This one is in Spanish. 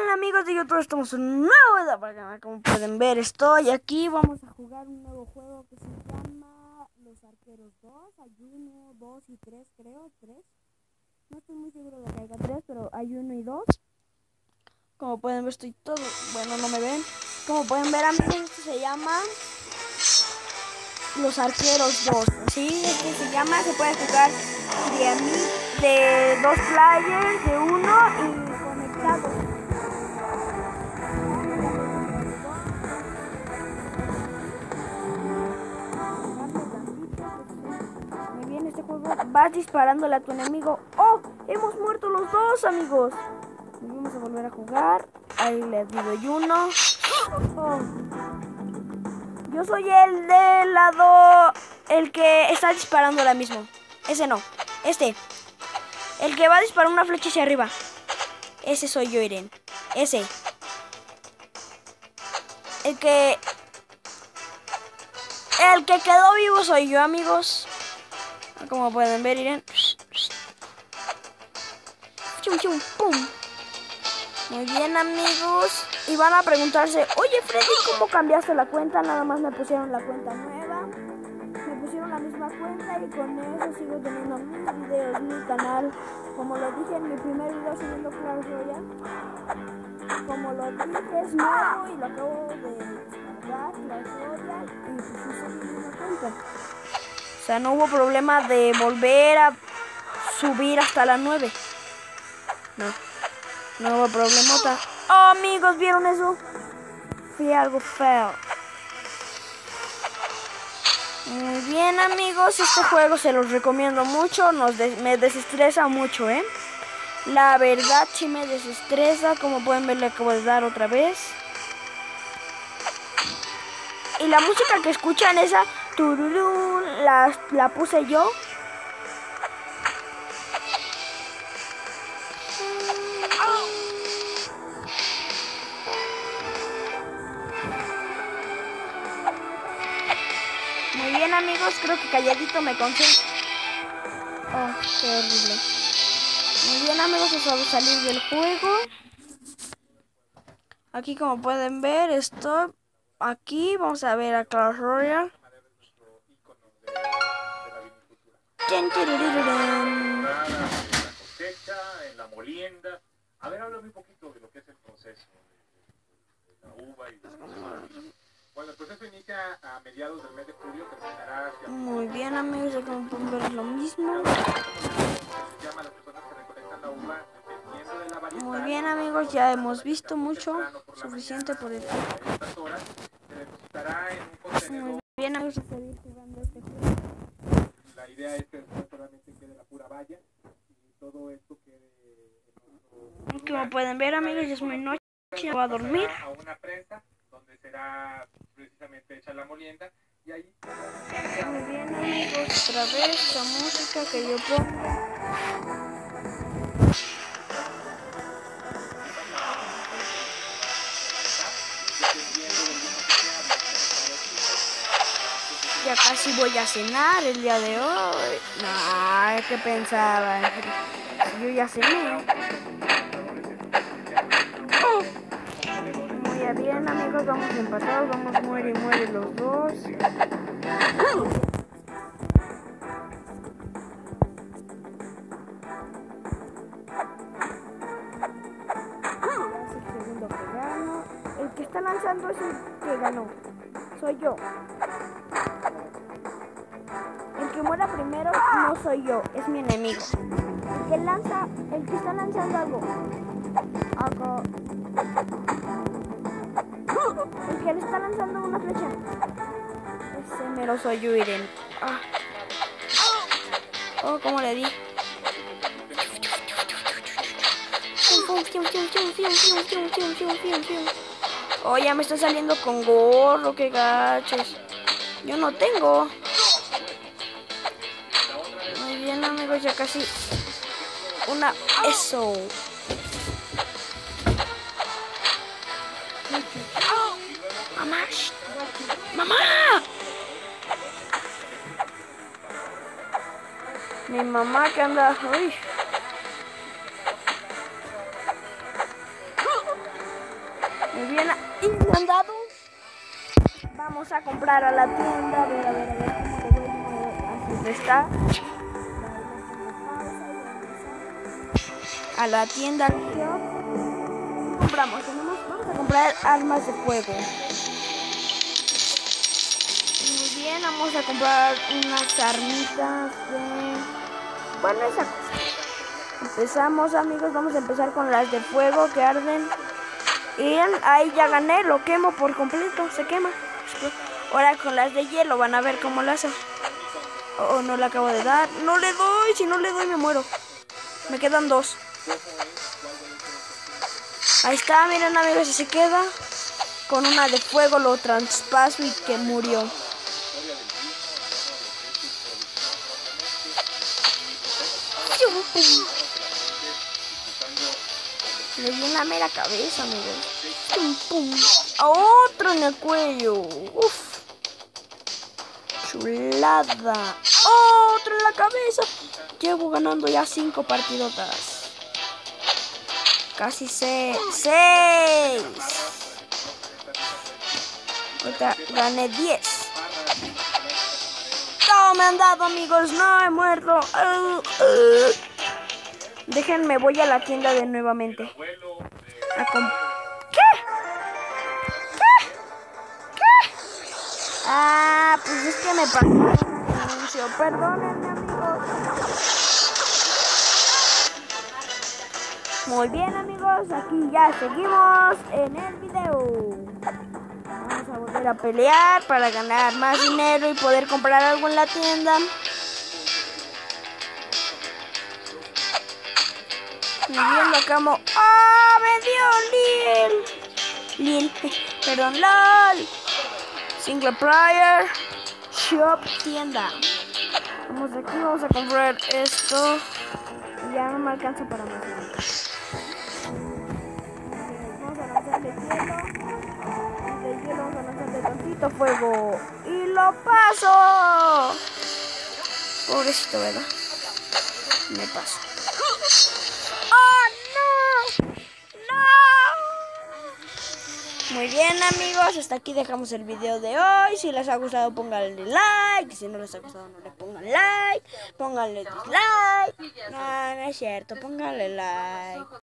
Hola amigos de YouTube, estamos en un nuevo video para el canal. Como pueden ver, estoy aquí. Vamos a jugar un nuevo juego que se llama Los Arqueros 2. Hay 1, 2 y 3, creo, 3. No estoy muy seguro de que haya 3, pero hay 1 y 2. Como pueden ver, estoy todo... Bueno, no me ven. Como pueden ver, amigos, esto se llama Los Arqueros 2. Sí, este se llama, se puede jugar de 2 players, de 1 y conectados. Muy bien, este juego vas disparándole a tu enemigo. ¡Oh! Hemos muerto los dos, amigos. Vamos a volver a jugar. Ahí les digo y uno. Oh. Yo soy el del lado, el que está disparando ahora mismo. Ese no, este. El que va a disparar una flecha hacia arriba. Ese soy yo, Irene. Ese. El que quedó vivo soy yo, amigos. Como pueden ver, Irene. Chum, chum, pum. Muy bien, amigos. Y van a preguntarse, oye, Freddy, ¿cómo cambiaste la cuenta? Nada más me pusieron la cuenta nueva. Me pusieron la misma cuenta y con eso sigo teniendo mis videos, mi canal. Como lo dije en mi primer video subiendo Clash Royale. Como lo dije, es nuevo y lo acabo de descargar, Clash Royale, y pues hice mi misma cuenta. O sea, no hubo problema de volver a subir hasta la 9. No hubo problemota. Oh, amigos, ¿vieron eso? Fue algo feo. Muy bien, amigos, este juego se los recomiendo mucho. Me desestresa mucho, ¿eh? La verdad sí me desestresa. Como pueden ver, le acabo de dar otra vez. Y la música que escuchan, esa tururú, la puse yo. Muy bien, amigos, creo que calladito me concentro. Oh, qué horrible. Muy bien, amigos, es hora de salir del juego. Aquí, como pueden ver, estoy aquí. Vamos a ver a Clash Royale. En la molienda. A ver, háblame un poquito de lo que es el proceso de la uva y bueno, el proceso inicia a mediados del mes de julio, terminará hacia... Muy bien, amigos, aquí como pueden ver es lo mismo. Muy bien, amigos, ya hemos visto mucho, suficiente por el tiempo. Muy bien, amigos, a seguir jugando este juego. La idea es que después solamente quede la pura valla y todo esto quede... Como pueden ver, amigos, ya es muy noche, voy a dormir. A una prensa donde será precisamente hecha la molienda y ahí... Muy bien, amigos, otra vez la música que yo pongo. Ya casi voy a cenar el día de hoy. No, ¿qué pensaba? Yo ya cené. Muy bien, amigos, vamos empatados, vamos muere y muere los dos. Segundo que gano. El que está lanzando es el que ganó. Soy yo. El que muera primero no soy yo, es mi enemigo. El que está lanzando algo. El que le está lanzando una flecha. Ese mero soy yo, Irene. Oh, ¿cómo le di? Oh, ya me está saliendo con gorro, qué gachos. Yo no tengo. Muy bien, amigos, ya casi una... Eso. Mamá. Mamá. Mi mamá que anda... Uy. Y me han dado. Vamos a comprar a la tienda. A ver cómo le voy. Así está. A la tienda shop. Compramos. Vamos a comprar armas de fuego. Muy bien, vamos a comprar unas armitas de... Bueno, esa cosa. Empezamos, amigos. Vamos a empezar con las de fuego que arden. Y ahí ya gané, lo quemo por completo, se quema. Ahora con las de hielo van a ver cómo lo hacen. Oh, no le acabo de dar. No le doy, si no le doy me muero. Me quedan 2. Ahí está, miren amigos, si se queda. Con una de fuego lo traspaso y que murió. Le di en la mera cabeza, amigos. Pum, pum. Otro en el cuello. Uf. Chulada. Otro en la cabeza. Llevo ganando ya 5 partidotas. Casi 6. Ahorita gané 10. No me han dado, amigos. No he muerto. Déjenme, voy a la tienda de nuevamente. ¿Qué? Ah, pues es que me pasó un anuncio. Perdónenme, amigos. Muy bien, amigos. Aquí ya seguimos en el video. Vamos a volver a pelear para ganar más dinero y poder comprar algo en la tienda. Me viendo como... ¡Ah! ¡Me dio Lil! Perdón, LOL. Single player. Shop, tienda. Vamos aquí, vamos a comprar esto. Ya no me alcanza para más. Vamos a lanzarle hielo. De hielo vamos a lanzarle tantito fuego. ¡Y lo paso! Pobrecito, ¿verdad? Me paso. Muy bien, amigos, hasta aquí dejamos el video de hoy. Si les ha gustado pónganle like, si no les ha gustado no le pongan like, pónganle dislike. No, no es cierto, pónganle like.